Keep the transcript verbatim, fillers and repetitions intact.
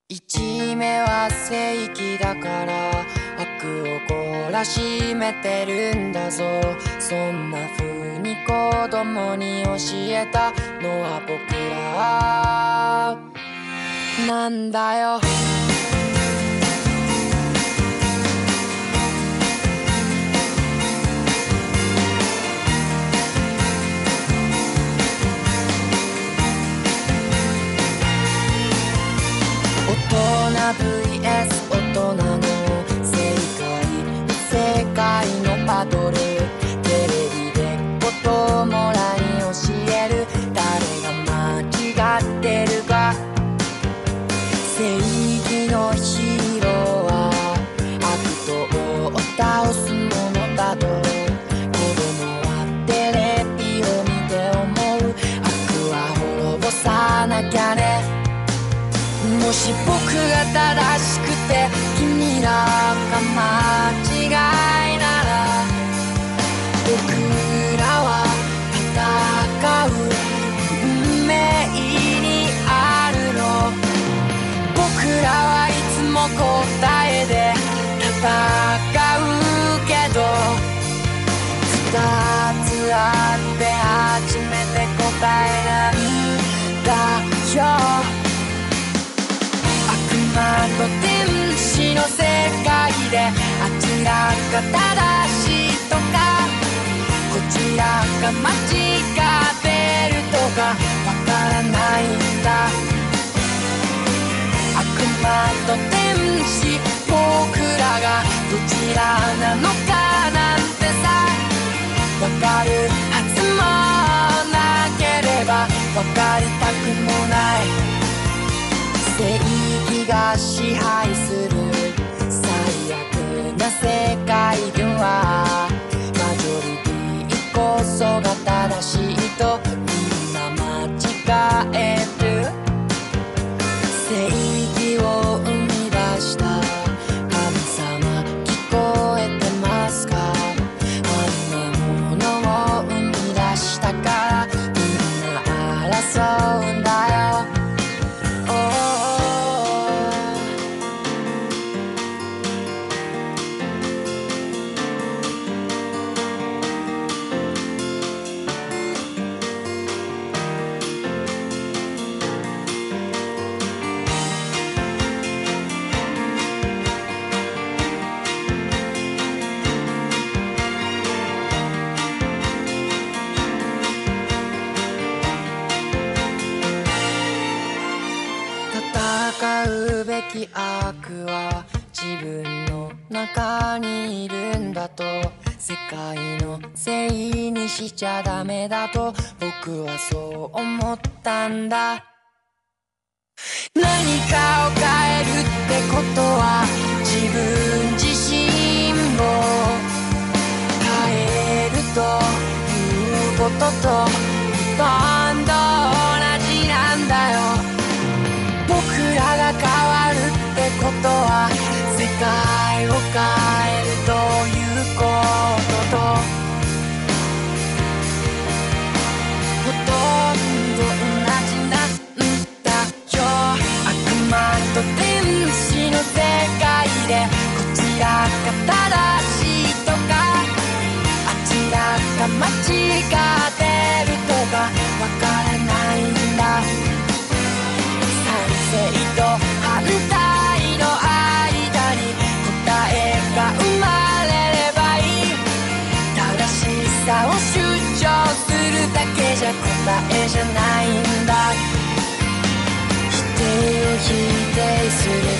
一目は正義だから悪を懲らしめてるんだぞ。そんな風に子供に教えたのは僕らなんだよ。大人 ブイエス 大人の正解、世界のバトル、テレビで子供らに教える誰が間違ってるか。正義のヒーローは悪党を倒すものだと子供はテレビを見て思う。悪は滅ぼさなきゃね。もし僕が正しくて君らが間違いなら、僕らは戦う運命にあるの。僕らはいつも答えで戦うけど、二つあって初めて答えなんだよ。悪魔と天使の世界であちらが正しいとかこちらが間違ってるとかわからないんだ。悪魔と天使、僕らがどちらなのかなんてさわかるはずもなければわかりたくもない。正義が支配する最悪な世界ではマジョリティこそが正しいとみんな間違える。正義を生み出した神様聞こえてますか。あんなものを生み出したからみんな争うんだよ。戦うべき悪は自分の中にいるんだと、世界のせいにしちゃダメだと僕はそう思ったんだ。何かを変えるってことは自分自身を変えるということとほとんど同じなんだよ。僕らが変わるってことは世界を変えるということとほとんど同じなんだよ。悪魔と天使の世界でこちらが正しいとかあちらが間違ってるとかわからないんだ。正と反対の間に答えが生まれればいい。正しさを主張するだけじゃ答えじゃないんだ。否定を否定する